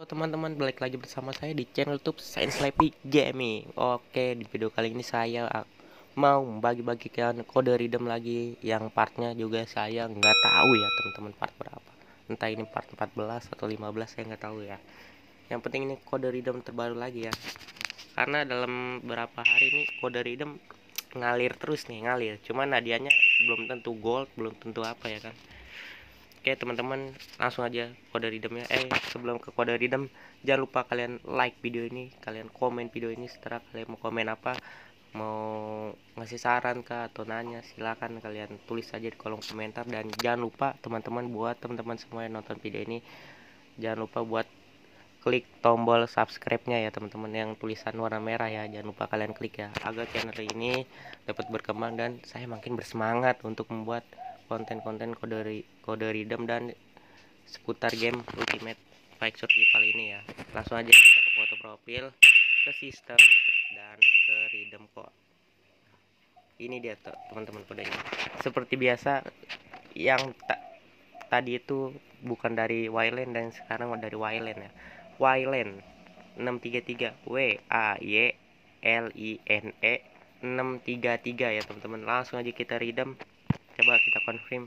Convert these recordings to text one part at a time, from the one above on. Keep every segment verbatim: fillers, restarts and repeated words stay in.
Halo teman-teman, balik lagi bersama saya di channel YouTube Science Slappy Gaming. Oke, di video kali ini saya ah, mau bagi-bagikan kode redeem lagi yang partnya juga saya nggak tahu ya teman-teman, part berapa. Entah ini part empat belas atau lima belas, saya nggak tahu ya. Yang penting ini kode redeem terbaru lagi ya. Karena dalam beberapa hari ini kode redeem ngalir terus nih, ngalir. Cuman hadiahnya belum tentu gold, belum tentu apa ya kan. Oke teman-teman, langsung aja kode redeemnya. Eh sebelum ke kode redeem, jangan lupa kalian like video ini, kalian komen video ini. Setelah kalian mau komen apa, mau ngasih saran kah atau nanya, silakan kalian tulis aja di kolom komentar. Dan jangan lupa teman-teman, buat teman-teman semua yang nonton video ini, jangan lupa buat klik tombol subscribe-nya ya teman-teman, yang tulisan warna merah ya. Jangan lupa kalian klik ya, agar channel ini dapat berkembang dan saya makin bersemangat untuk membuat konten-konten kode kode redeem dan seputar game Ultimate Fighter Survival ini ya. Langsung aja kita ke foto profil, ke sistem, dan ke redeem kok. Ini dia tuh teman-teman kodenya. Seperti biasa, yang ta tadi itu bukan dari Wayland dan sekarang dari Wayland ya. Wayland enam tiga tiga, W A Y L I N E enam tiga tiga ya teman-teman. Langsung aja kita redeem. Coba kita confirm.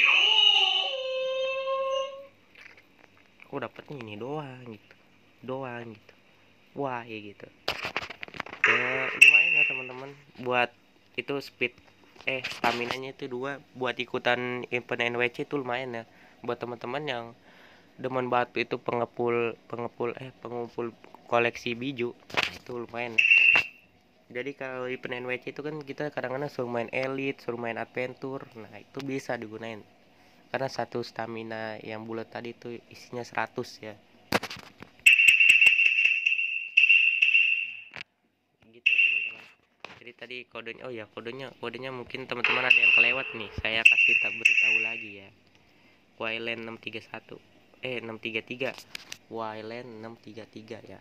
Aku dapetnya ini doang gitu, doang gitu. Wah ya gitu. Ya lumayan ya teman-teman. Buat itu speed eh stamina nya itu dua, buat ikutan event N W C itu lumayan ya. Buat teman-teman yang demen batu itu, pengepul pengepul eh pengumpul koleksi biju, itu lumayan ya. Jadi kalau event N W C itu kan kita kadang-kadang suruh main elite, suruh main adventure. Nah itu bisa digunain, karena satu stamina yang bulat tadi itu isinya seratus ya. Gitu ya teman-teman. Jadi tadi kodenya, oh ya kodenya kodenya mungkin teman-teman ada yang kelewat nih, saya kasih tak beritahu lagi ya. Wayland enam tiga satu, eh enam tiga tiga, Wayland enam tiga tiga ya.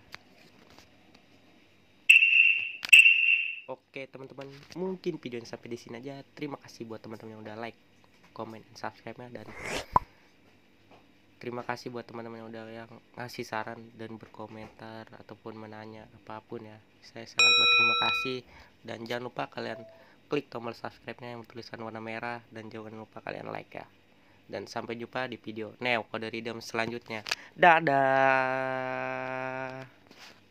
Oke teman-teman, mungkin video ini sampai di sini aja. Terima kasih buat teman-teman yang udah like, comment, subscribe-nya, dan terima kasih buat teman-teman yang udah yang ngasih saran dan berkomentar ataupun menanya apapun ya. Saya sangat berterima kasih. Dan jangan lupa kalian klik tombol subscribe-nya yang tulisan warna merah, dan jangan lupa kalian like ya. Dan sampai jumpa di video Neo Kode Redeem selanjutnya. Dadah.